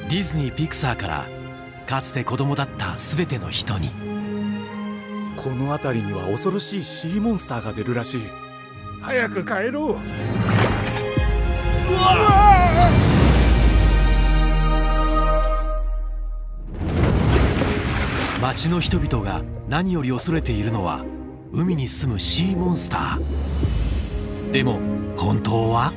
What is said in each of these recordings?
ディズニー・ピクサーからかつて子供だった全ての人に。 この辺りには恐ろしいシーモンスターが出るらしい。 早く帰ろう。 町の人々が何より恐れているのは海に住むシーモンスター。でも本当は。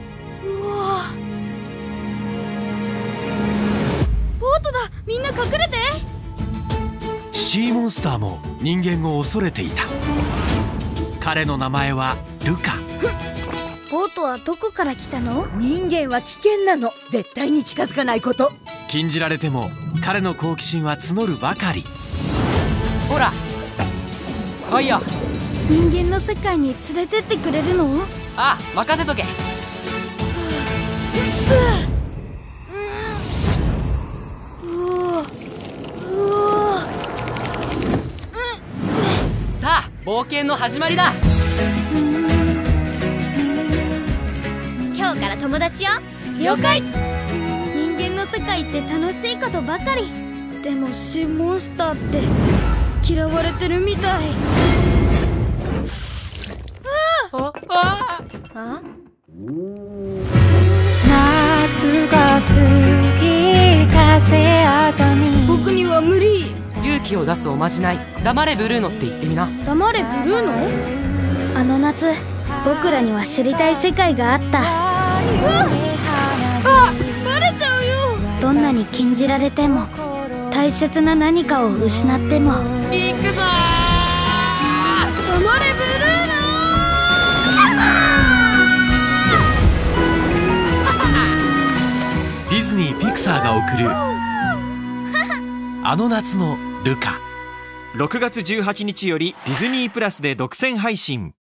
ボートだ、みんな隠れて。 シーモンスターも人間を恐れていた。彼の名前はルカ。 ボートはどこから来たの？ 人間は危険なの。絶対に近づかないこと。 禁じられても彼の好奇心は募るばかり。 ほら来いよ。 人間の世界に連れてってくれるの？ ああ、任せとけ。さあ、冒険の始まりだ。 今日から友達よ。 了解。 人間の世界って楽しいことばかり。でもシーモンスターって嫌われてるみたい。 夏が過ぎ風あざみ。 僕には無理。 勇気を出すおまじない、黙れブルーノって言ってみな。 黙れブルーノ？あの夏、僕らには知りたい世界があった。バレちゃうよ。どんなに禁じられても大切な何かを失っても。 行くぞー。 黙れブルーノ。 ディズニー・ピクサーが送るあの夏のルカ。 6月18日よりディズニープラスで独占配信。